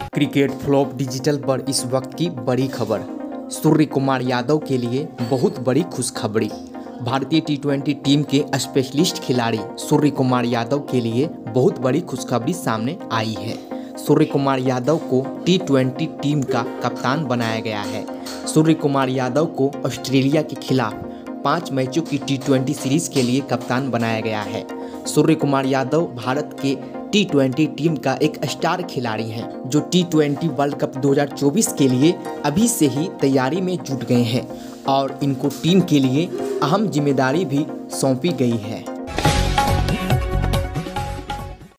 Cricket flop digital पर इस वक्त की बड़ी खबर। सूर्य कुमार यादव के लिए बहुत बड़ी खुशखबरी। भारतीय टी20 टीम के स्पेशलिस्ट खिलाड़ी सूर्य कुमार यादव के लिए बहुत बड़ी खुशखबरी सामने आई है। सूर्य कुमार यादव को टी20 टीम का कप्तान बनाया गया है। सूर्य कुमार यादव को ऑस्ट्रेलिया के खिलाफ 5 मैचों की टी20 सीरीज के लिए कप्तान बनाया गया है। सूर्य कुमार यादव भारत के टी20 टीम का एक स्टार खिलाड़ी हैं, जो टी20 वर्ल्ड कप 2024 के लिए अभी से ही तैयारी में जुट गए हैं और इनको टीम के लिए अहम जिम्मेदारी भी सौंपी गई है।